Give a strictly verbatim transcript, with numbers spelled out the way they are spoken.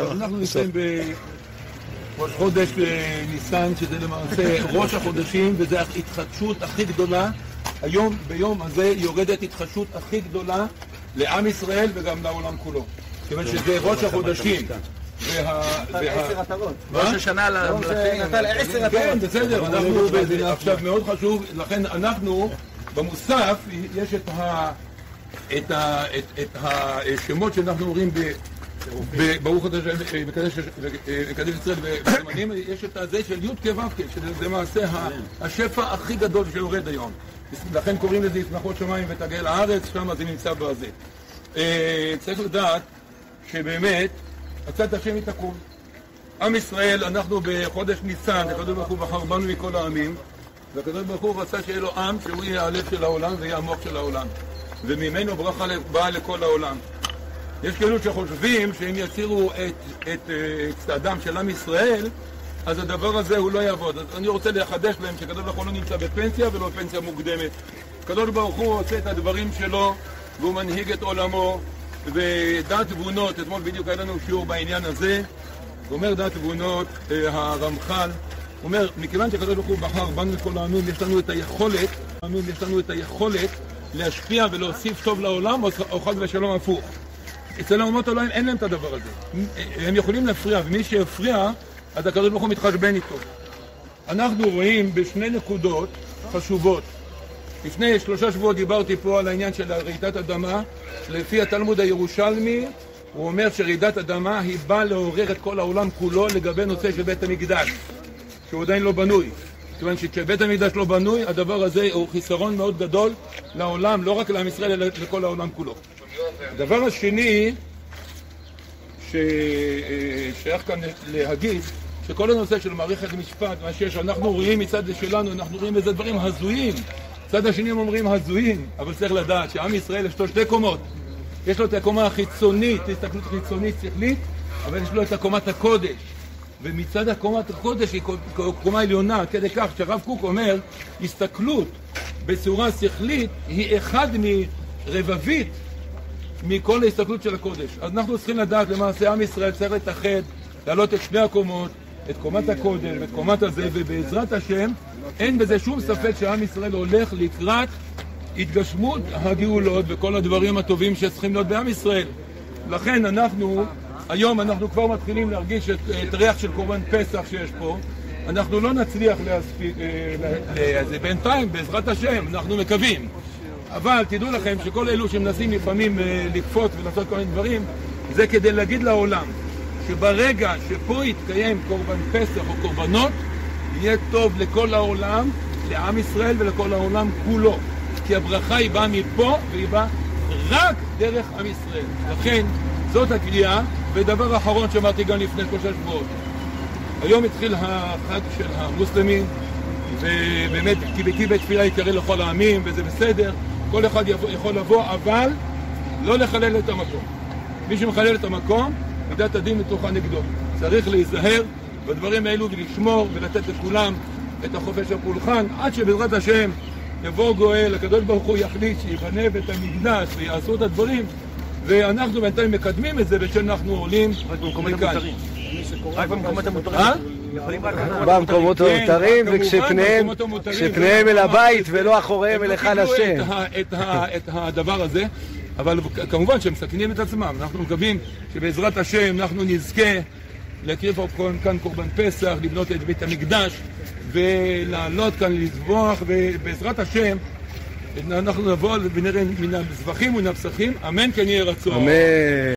אנחנו נמצאים בראש חודש ניסן, שזה למעשה ראש החודשים, וזו ההתחדשות הכי גדולה. היום, ביום הזה, יורדת התחדשות הכי גדולה לעם ישראל וגם לעולם כולו. כיוון שזה ראש החודשים. עשר עטרות. ראש השנה למלכים. נתן עשר עטרות. כן, בסדר, אנחנו בזה עכשיו מאוד חשוב, לכן אנחנו במוסף, יש את ה... את, ה, את, את השמות שאנחנו אומרים ברוך אתה מקדש ישראל ובזמנים, יש את הזה של י' כו' כ', שזה למעשה השפע הכי גדול שיורד היום. לכן קוראים לזה ישמחות שמיים ותגל הארץ, שם זה נמצא בזה. צריך לדעת שבאמת עצת השם היא תקום. עם ישראל, אנחנו בחודש ניסן, הקדוש ברוך הוא בחר בנו מכל העמים, והקדוש ברוך הוא רצה שיהיה לו עם שהוא יהיה הלב של העולם ויהיה המוח של העולם, וממנו ברכה באה לכל העולם. יש כאלו שחושבים שאם יצירו את, את, את צעדם של עם ישראל, אז הדבר הזה הוא לא יעבוד. אז אני רוצה לחדש להם שקדוש ברוך הוא לא נמצא בפנסיה ולא בפנסיה מוקדמת. קדוש ברוך הוא עושה את הדברים שלו והוא מנהיג את עולמו, ודעת תבונות, אתמול בדיוק היה לנו שיעור בעניין הזה, הוא אומר דעת תבונות, הרמח"ל, הוא אומר, מכיוון שקדוש ברוך הוא בחר בנו לכל העמים, יש לנו את היכולת, יש לנו את היכולת להשפיע ולהוסיף טוב לעולם, או חד ושלום הפוך. אצל האומות העולם אין להם את הדבר הזה. הם יכולים להפריע, ומי שיפריע, אז הקדוש ברוך הוא מתחשבן איתו. אנחנו רואים בשני נקודות חשובות. לפני שלושה שבועות דיברתי פה על העניין של רעידת אדמה. לפי התלמוד הירושלמי, הוא אומר שרעידת אדמה היא באה לעורר את כל העולם כולו לגבי נושא של בית המקדש, שהוא עדיין לא בנוי. כיוון שכשבית המקדש לא בנוי, הדבר הזה הוא חיסרון מאוד גדול לעולם, לא רק לעם ישראל, אלא לכל העולם כולו. הדבר השני ששייך כאן להגיד, שכל הנושא של מערכת המשפט, מה שיש, אנחנו רואים מצד שלנו, אנחנו רואים איזה דברים הזויים. מצד השני הם אומרים הזויים, אבל צריך לדעת שעם ישראל יש לו שתי קומות. יש לו את הקומה החיצונית, הסתכלות חיצונית שכלית, אבל יש לו את הקומת הקודש. ומצד הקומת הקודש היא קומה עליונה, כדי כך שהרב קוק אומר, הסתכלות בצורה שכלית היא אחד מרבבית מכל ההסתכלות של הקודש. אז אנחנו צריכים לדעת, למעשה עם ישראל צריך לתאחד, להעלות את שני הקומות, את קומת הקודש ואת קומת הזה, ובעזרת השם אין בזה שום ספק שעם ישראל הולך לקראת התגשמות הגאולות וכל הדברים הטובים שצריכים להיות בעם ישראל. לכן אנחנו, היום אנחנו כבר מתחילים להרגיש את, את ריח של קורבן פסח שיש פה. אנחנו לא נצליח להספיק, זה בינתיים, בעזרת השם, אנחנו מקווים. אבל תדעו לכם שכל אלו שמנסים לפעמים לקפוץ ולעשות כל מיני דברים, זה כדי להגיד לעולם שברגע שפה יתקיים קורבן פסח או קורבנות, יהיה טוב לכל העולם, לעם ישראל ולכל העולם כולו. כי הברכה היא באה מפה והיא באה רק דרך עם ישראל. לכן זאת הקריאה. ודבר אחרון שאמרתי גם לפני שלושה שבועות. היום התחיל החג של המוסלמים, ובאמת כי בתפילה יקרא לכל העמים, וזה בסדר, כל אחד יכול לבוא, אבל לא לחלל את המקום. מי שמחלל את המקום, מידת הדין מתוכה נגדו. צריך להיזהר בדברים האלו ולשמור ולתת לכולם את החופש הפולחן, עד שבעזרת השם יבוא גואל, הקדוש ברוך הוא יחליט שיבנה בית המקדש ויעשו את הדברים, ואנחנו בינתיים מקדמים את זה ושאנחנו עולים מכאן. רק במקומות המותרים? במקומות המותרים, וכשפניהם אל הבית ולא אחוריהם אל היכל השם. את הדבר הזה, אבל כמובן שהם מסכנים את עצמם. אנחנו מקווים שבעזרת השם אנחנו נזכה להקריב כאן קורבן פסח, לבנות את בית המקדש ולעלות כאן לזבוח, ובעזרת השם אנחנו נבוא ונראה מן המזבחים ומן הפסחים, אמן כן יהיה רצון. אמן.